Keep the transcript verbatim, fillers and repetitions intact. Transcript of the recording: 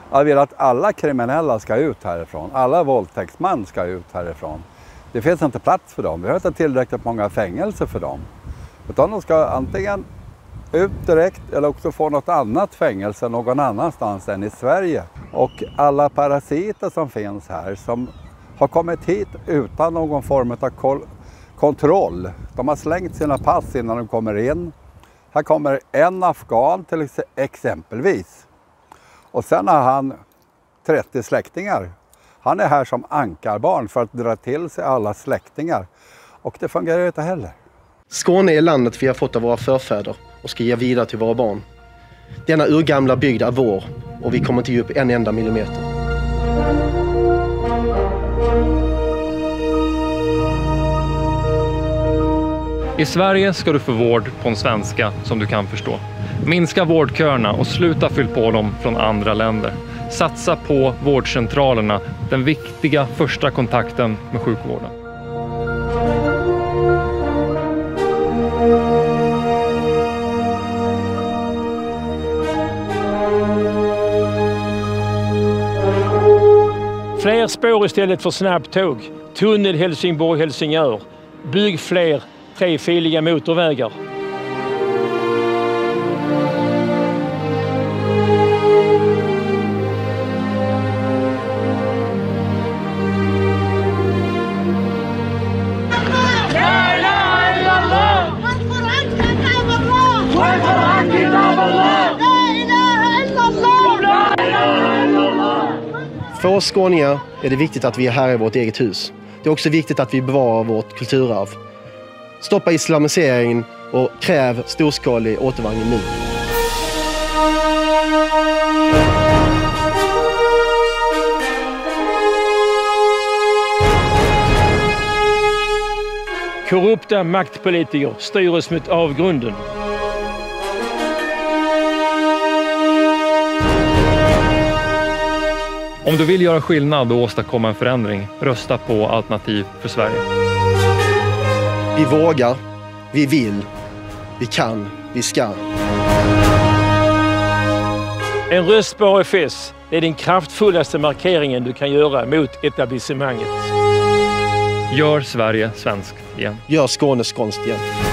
Jag vill att alla kriminella ska ut härifrån. Alla våldtäktsmän ska ut härifrån. Det finns inte plats för dem. Vi har inte tillräckligt många fängelser för dem. Utan de ska antingen ut direkt eller också få något annat fängelse någon annanstans än i Sverige. Och alla parasiter som finns här som har kommit hit utan någon form av kol- kontroll. De har slängt sina pass innan de kommer in. Här kommer en afghan till exempelvis. Och sen har han trettio släktingar. Han är här som ankarbarn för att dra till sig alla släktingar. Och det fungerar inte heller. Skåne är landet vi har fått av våra förfäder och ska ge vidare till våra barn. Denna urgamla bygd är vår och vi kommer inte ge upp en enda millimeter. I Sverige ska du få vård på en svenska som du kan förstå. Minska vårdköerna och sluta fyll på dem från andra länder. Satsa på vårdcentralerna, den viktiga första kontakten med sjukvården. Fler spår istället för snabbtåg. Tunnel Helsingborg-Helsingör. Bygg fler trefiliga motorvägar. För oss skåningar är det viktigt att vi är här i vårt eget hus. Det är också viktigt att vi bevarar vårt kulturarv. Stoppa islamiseringen och kräv storskalig återvandring nu. Korrupta maktpolitiker styr oss mot avgrunden. Om du vill göra skillnad och åstadkomma en förändring, rösta på Alternativ för Sverige. Vi vågar, vi vill, vi kan, vi ska. En röst på A F S är den kraftfullaste markeringen du kan göra mot etablissemanget. Gör Sverige svenskt igen. Gör Skåne skånskt igen.